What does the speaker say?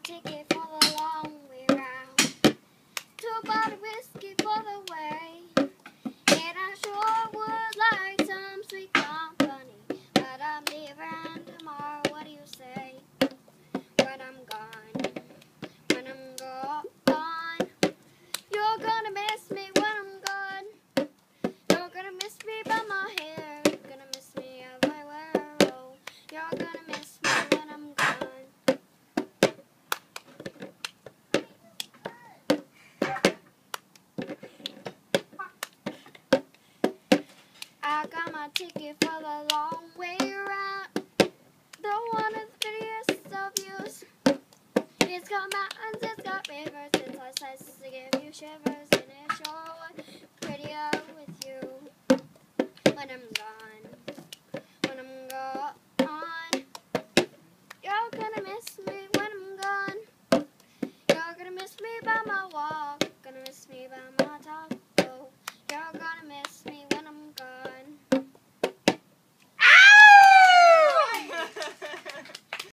ticket for the long way round. 2 bottle whiskey for the way. And I sure would like some sweet company, but I'm leaving tomorrow. What do you say? When I'm gone, when I'm gone, you're gonna miss me when I'm gone. You're gonna miss me by my hair. You're gonna miss me everywhere. Oh, you're gonna miss me when I'm gone. I got my ticket for the long way round. The one of the prettiest of views. It's got mountains, it's got rivers, it's all sights to give you shivers.